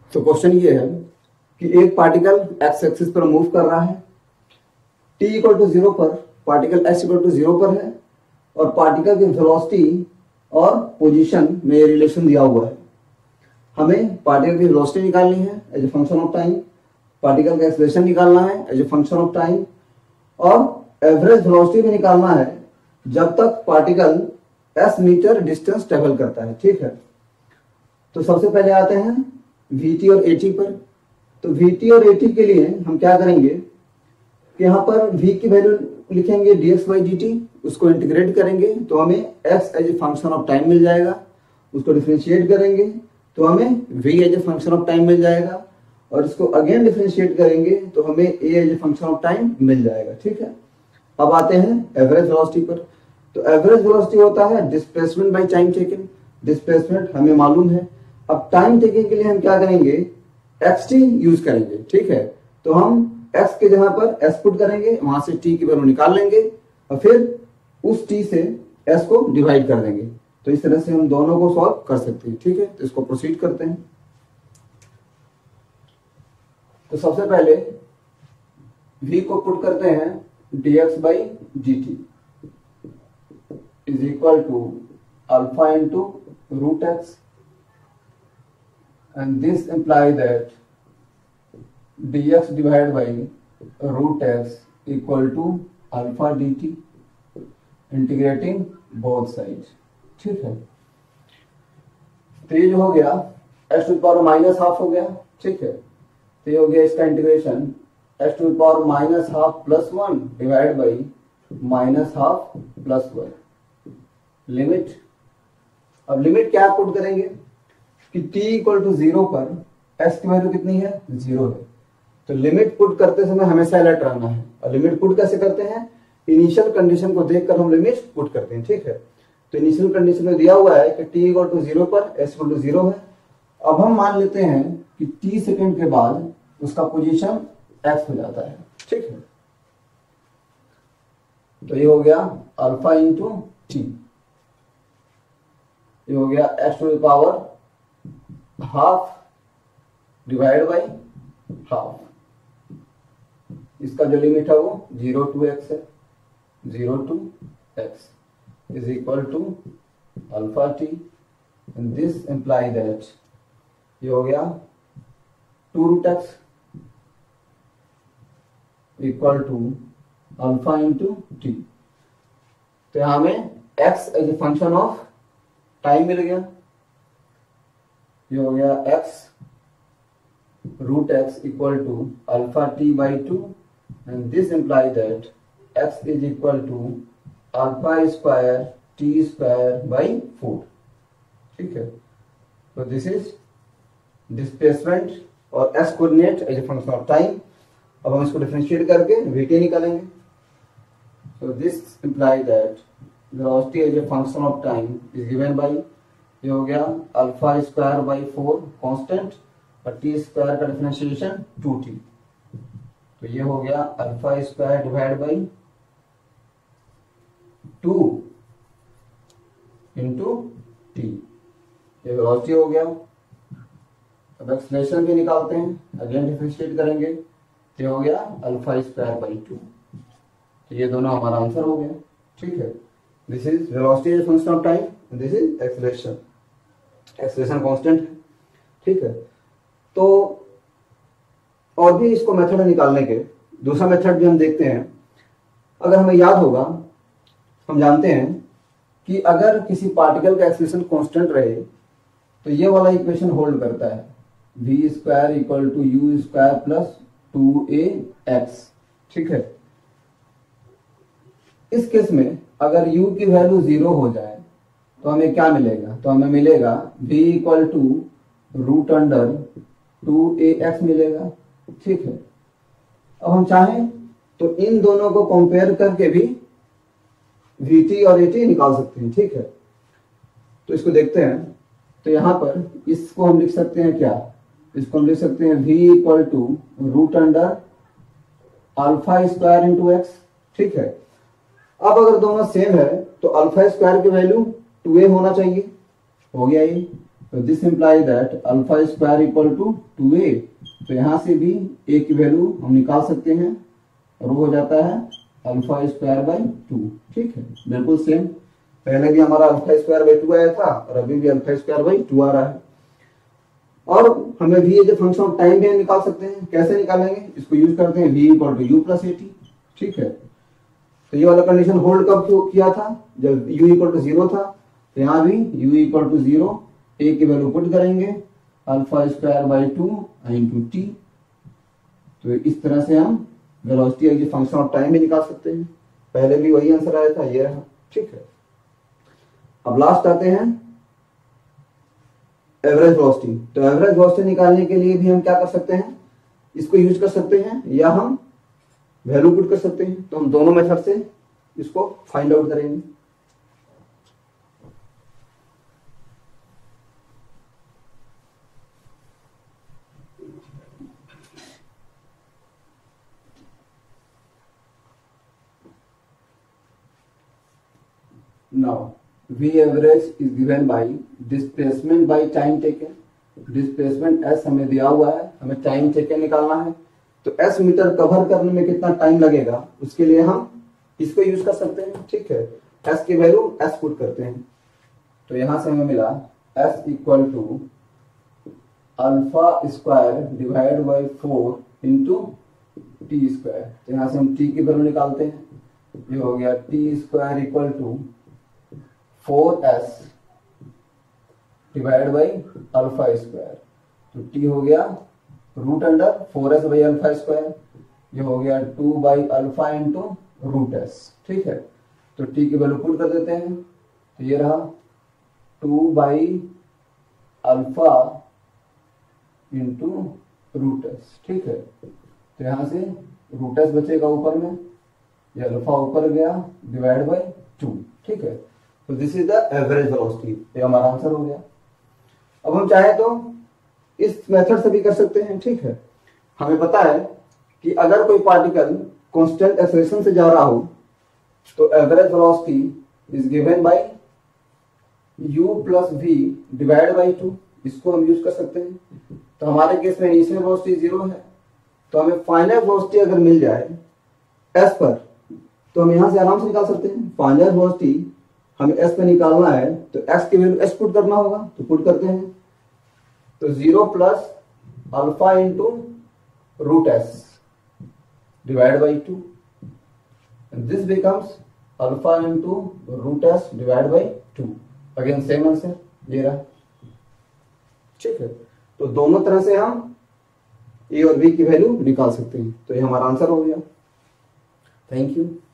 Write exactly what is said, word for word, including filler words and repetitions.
तो क्वेश्चन ये है कि एक पार्टिकल एक्स एक्सिस पर मूव कर रहा है, टी इक्वल टू जीरो पर particle x equal to zero पर है और पार्टिकल की वेलोसिटी और पोजीशन में ये रिलेशन दिया हुआ है। हमें पार्टिकल की वेलोसिटी निकालनी है as a function of time, particle का एक्सेलरेशन निकालना है as a function of time और एवरेज वेलोसिटी भी निकालना है जब तक particle s metre distance travel करता है। ठीक है, तो सबसे पहले आते हैं वीटी और एटी पर। तो वीटी और एटी के लिए हम क्या करेंगे कि यहाँ पर v की वैल्यू लिखेंगे dx बाई dt, उसको इंटीग्रेट करेंगे तो हमें x as a function of time मिल जाएगा, उसको डिफरेंशिएट करेंगे तो हमें v as a function of time मिल जाएगा और इसको अगेन डिफरेंशिएट करेंगे तो हमें a as a function of time मिल जाएगा। ठीक है, अब आते हैं एवरेज वेलोसिटी पर। तो एवरेज वेलोसिटी होता है displacement by time taken. Displacement हमें मालूम है, अब टाइम टेकन के लिए हम क्या करेंगे, xt यूज करेंगे। ठीक है, तो हम x के जगह पर s पुट करेंगे, वहां से t की वैल्यू निकाल लेंगे और फिर उस t से s को डिवाइड कर देंगे। तो इस तरह से हम दोनों को सॉल्व कर सकते हैं। ठीक है, तो इसको प्रोसीड करते हैं। तो सबसे पहले v को पुट करते हैं dx by d t is equal to alpha into root x and this implies that dx divided by root x equal to alpha dt integrating both sides। ठीक है, तो ये जो हो गया x to the power minus half हो गया। ठीक है, तो ये हो गया इसका integration x to the power minus half plus one divide by minus half plus one. Limit, अब लिमिट क्या पुट करेंगे कि t इक्वल टू जीरो पर s की वैल्यू कितनी है, जीरो है। तो लिमिट पुट करते समय हमेशा अलर्ट रहना है। और लिमिट पुट कैसे करते हैं, इनिशियल कंडीशन को देखकर हम लिमिट पुट करते हैं। ठीक है, तो इनिशियल कंडीशन में दिया हुआ है कि t इक्वल टू जीरो पर s इक्वल टू जीरो है। अब हम मान लेते हैं कि t सेकंड के बाद उसका पोजीशन x हो जाता है। ठीक है, तो ये हो गया अल्फा इंटू टी, ये हो गया x to the power half divide by half. इसका जो लिमिट है वो जीरो टू एक्स है, zero to x is equal to alpha t and this imply that ये हो गया two root x equal to alpha into t. तो यहां में x as a function of time मिल गया, ये हो गया x root x equal to alpha t by two and this imply that x is equal to alpha square t square by four. ठीक है, तो दिस इज डिस्प्लेसमेंट और s coordinate as a function of time. अब हम इसको differentiate करके vt निकालेंगे। so this imply that velocity as a function of time is given by, ये हो गया alpha square by four constant और टी स्क्वायर का डिफरेंशिएशन टू टी। तो ये हो गया alpha square divide by two into t, ये वेलोसिटी हो गया। अब एक्सेलरेशन भी निकालते हैं, अगेन डिफरेंशिएट करेंगे तो हो गया अल्फा स्क्वायर बाई टू। तो ये दोनों हमारा आंसर हो गया। ठीक है, this is velocity as function of time, this is acceleration, acceleration constant है। ठीक है, तो और भी इसको मेथड निकालने के दूसरा मेथड भी हम देखते हैं। अगर हमें याद होगा, हम जानते हैं कि अगर किसी पार्टिकल का एक्सेलरेशन कांस्टेंट रहे तो ये वाला इक्वेशन होल्ड करता है, v square equal to u square plus two a x. ठीक है, इस केस में अगर u की वैल्यू जीरो हो जाए तो हमें क्या मिलेगा, तो हमें मिलेगा v equal to root under two a x मिलेगा। ठीक है, अब हम चाहें तो इन दोनों को कंपेयर करके भी vt और at निकाल सकते हैं। ठीक है, तो इसको देखते हैं। तो यहां पर इसको हम लिख सकते हैं क्या, इसको हम लिख सकते हैं v equal to root under alpha square into x. ठीक है, अब अगर दोनों सेम है तो अल्फा स्क्वायर की वैल्यू टू ए होना चाहिए, हो गया ये। तो this imply that alpha square equal to two a. तो यहां से भी ए की वैल्यू हम निकाल सकते हैं और वो हो जाता है अल्फा स्क्वायर बाई टू। ठीक है, बिल्कुल सेम, पहले भी हमारा अल्फा स्क्वायर बाई टू आया था और अभी भी अल्फा स्क्वायर बाई टू आ रहा है। और हमें भी ये जो फंक्शन ऑफ टाइम भी निकाल सकते हैं। कैसे निकालेंगे? इसको यूज करते हैं v equal to u plus a t. ठीक है, तो ये वाला कंडीशन होल्ड कब किया था? जब u इक्वल टू जीरो था। तो यहाँ भी u equal to zero, a की वैल्यू पुट करेंगे alpha square by two into t. तो इस तरह से हम वेलोसिटी की फंक्शन ऑफ टाइम भी निकाल सकते हैं। पहले भी वही आंसर आया था, ये रहा। ठीक है, अब लास्ट आते हैं एवरेज वेलोसिटी। तो एवरेज वेलोसिटी निकालने के लिए भी हम क्या कर सकते हैं? इसको यूज कर सकते हैं या हम वैल्यू पुट कर सकते हैं। तो हम दोनों मेथड से इसको फाइंड आउट करेंगे। Now, V average is given by displacement by time taken. Displacement S हमें दिया हुआ है, हमें टाइम taken निकालना है। तो S मीटर कवर करने में कितना टाइम लगेगा, उसके लिए हम इसको यूज कर सकते हैं। ठीक है, S की वैल्यू S पुट करते हैं। तो यहां से हमें मिला S equal to alpha square divide by four into t square. तो यहां से हम टी की वैल्यू निकालते हैं। ये हो गया t square equal to four s divide by alpha square. तो टी हो गया root under four s by alpha square. ये हो गया two by alpha into root s. ठीक है, तो टी की वैल्यू पुट कर देते हैं। तो ये रहा two by alpha into root s. ठीक है, तो यहां से रूट एस बचेगा ऊपर में, ये अल्फा ऊपर गया डिवाइड बाई टू। ठीक है, तो this is the average velocity. ये हमारा आंसर हो गया। अब हम चाहे तो इस मेथड से भी कर सकते हैं। ठीक है, हमें पता है कि अगर कोई पार्टिकल कांस्टेंट एक्सेलरेशन से जा रहा हो तो average velocity is given by u plus v divide by two. इसको हम यूज कर सकते हैं। तो हमारे केस में इनिशियल वेलोसिटी जीरो है, तो हमें फाइनल वेलोसिटी अगर मिल जाए s पर तो हम यहां से आराम से निकाल सकते हैं। फाइनल वेलोसिटी हमें s पे निकालना है तो x की वैल्यू s पुट करना होगा, तो पुट करते हैं। तो zero plus alpha into root s divide by two, this becomes alpha into root s divide by two. Again same answer ये रहा। ठीक है, तो दोनों तरह से हम ए और बी की वैल्यू निकाल सकते हैं। तो ये हमारा आंसर हो गया। Thank you.